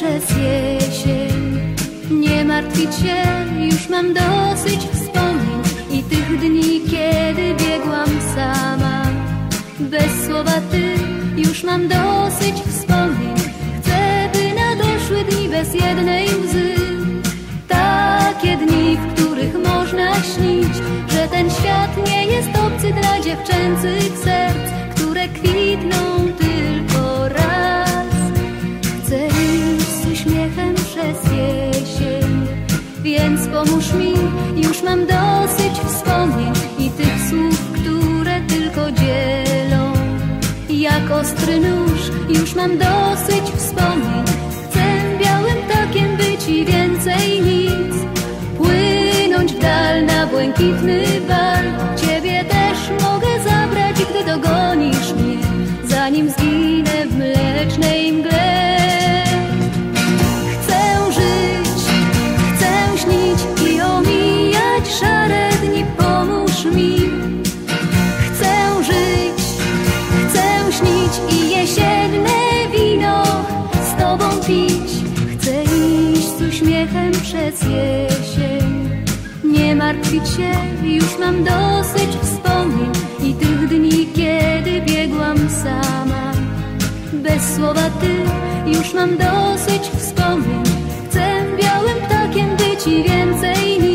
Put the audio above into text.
przez jesień. Nie martwić się, już mam dosyć wspomnień i tych dni, kiedy biegłam sama. Bez słowa ty, już mam dosyć wspomnień. Chcę, by nadeszły dni bez jednej łzy. Takie dni, w których można śnić, że ten świat nie jest obcy dla dziewczęcych serc, które kwitną tylko raz. Chcę iść z uśmiechem przez jesień, więc pomóż mi, już mam dosyć wspomnień i tych słów, które tylko dzielą. Jak ostry nóż, już mam dosyć wspomnień. Chcę białym ptakiem być i więcej nic. Płynąć w dal na błękitny bal. Ciebie też mogę zabrać, gdy dogonisz mnie, zanim zginę w mlecznej mgle. Chcę żyć, chcę śnić i omijać szare dni, pomóż mi. Chcę żyć, chcę śnić i jesienne wino z tobą pić. Chcę iść z uśmiechem przez jesień. Nie martwić się, już mam dosyć wspomnień i tych dni, kiedy biegłam sama. Bez słowa ty, już mam dosyć wspomnień. Chcę białym ptakiem być i więcej